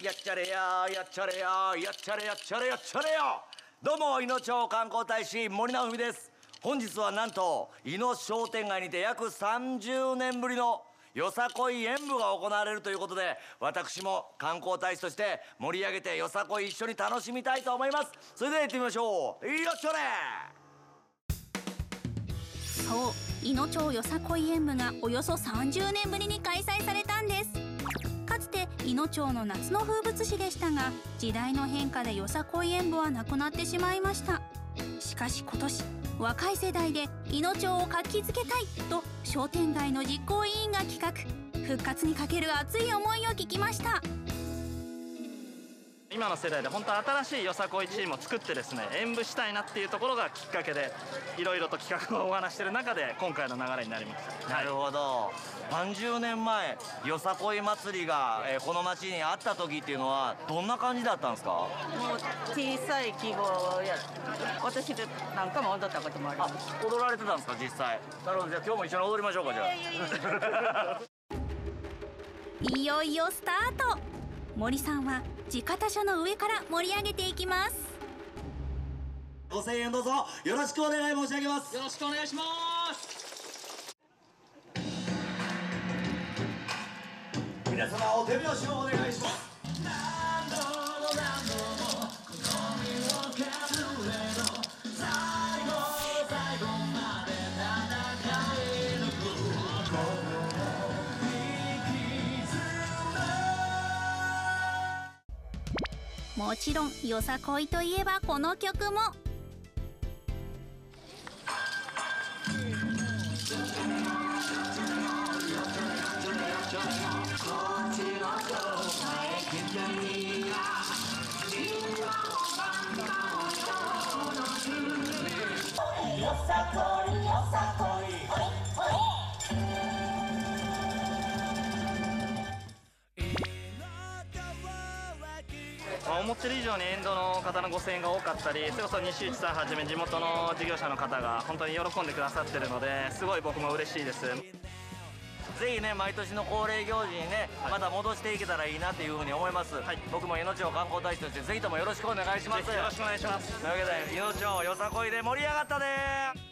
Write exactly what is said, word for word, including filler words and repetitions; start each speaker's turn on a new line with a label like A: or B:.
A: やっちゃれややっちゃれややっちゃれやっちゃれやっちゃれよ。どうも、いの町観光大使森直文です。本日はなんといの商店街にて約さんじゅうねんぶりのよさこい演舞が行われるということで、私も観光大使として盛り上げてよさこい一緒に楽しみたいと思います。それでは行ってみましょう。よっしゃれ。
B: そう、いの町よさこい演舞がおよそさんじゅうねんぶりに開催されたんです。かつていの町の夏の風物詩でしたが、時代の変化でよさこい演舞はなくなってしまいました。しかし今年、若い世代でいの町を活気づけたいと商店街の実行委員が企画、復活にかける熱い思いを聞きました。
C: 今の世代で本当新しいよさこいチームを作ってですね、演舞したいなっていうところがきっかけで、いろいろと企画をお話してる中で今回の流れになりました。
A: なるほど。さんじゅうねんまえよさこい祭りが、えー、この町にあった時っていうのはどんな感じだったんですか？
D: もう小さい希望や、私で何回も踊ったこともあります。
A: あ、踊られてたんですか実際？なるほど。じゃあ今日も一緒に踊りましょうか。じゃあ
B: いよいよスタート。森さんは地方車の上から盛り上げていきます。
A: ごせんえんどうぞよろしくお願い申し上げます。
C: よろしくお願いします。
A: 皆様お手拍子をお願いします。
B: もちろんよさこいといえばこの曲も。
A: よさこいよさこい
C: 思ってる以上に沿道の方のご声援が多かったり、それこそ西内さんはじめ地元の事業者の方が本当に喜んでくださってるので、すごい僕も嬉しいです。
A: ぜひね、毎年の恒例行事にね、はい、また戻していけたらいいなというふうに思います。はい、僕もいの町観光大使としてぜひともよろしくお願いします。
C: よろしくお願いします。
A: というわけでいの町よさこいで盛り上がったね。